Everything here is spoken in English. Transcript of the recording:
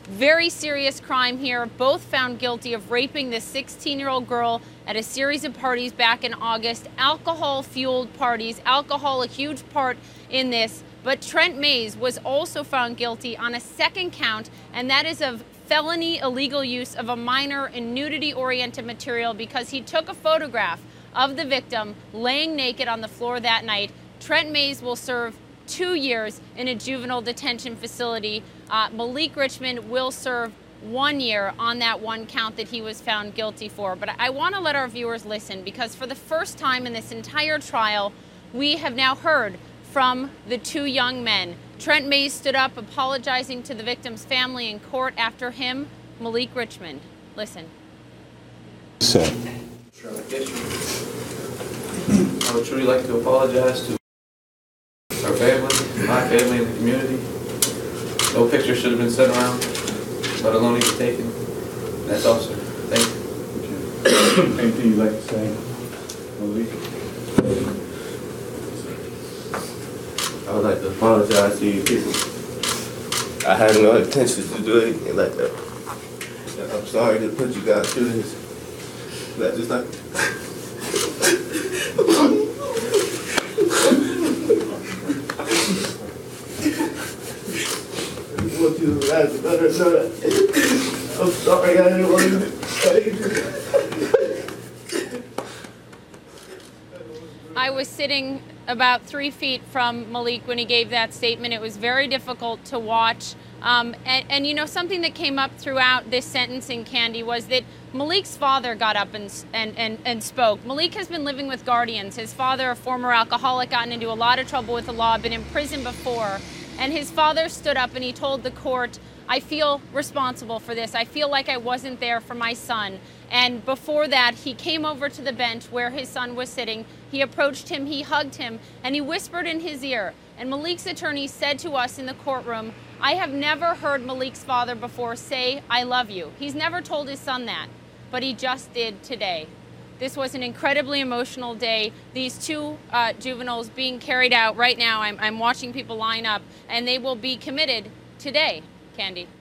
Very serious crime here. Both found guilty of raping this 16-year-old girl at a series of parties back in August. Alcohol-fueled parties. Alcohol, a huge part in this. But Trent Mays was also found guilty on a second count, and that is of felony illegal use of a minor in nudity-oriented material because he took a photograph of the victim laying naked on the floor that night. Trent Mays will serve 2 years in a juvenile detention facility. Malik Richmond will serve 1 year on that one count that he was found guilty for. But I want to let our viewers listen, because for the first time in this entire trial, we have now heard from the two young men. Trent Mays stood up apologizing to the victim's family in court. After him, Malik Richmond. Listen. I would truly like to apologize to our family, my family, and the community. No picture should have been sent around, let alone even taken. That's all, sir. Thank you. Anything you'd like to say, Malik? I would like to apologize to you people. I had no intentions to do anything like that. I'm sorry to put you guys through this. But I just like I want you guys to better know that. I'm sorry, I didn't want to. I was sitting about 3 feet from Malik when he gave that statement. It was very difficult to watch. And you know, something that came up throughout this sentencing, Candy, was that Malik's father got up and spoke. Malik has been living with guardians. His father, a former alcoholic, gotten into a lot of trouble with the law, been in prison before. And his father stood up and he told the court, I feel responsible for this. I feel like I wasn't there for my son. And before that, he came over to the bench where his son was sitting. He approached him, he hugged him, and he whispered in his ear. And Malik's attorney said to us in the courtroom, I have never heard Malik's father before say, I love you. He's never told his son that, but he just did today. This was an incredibly emotional day. These two juveniles being carried out right now. I'm watching people line up, and they will be committed today, Candy.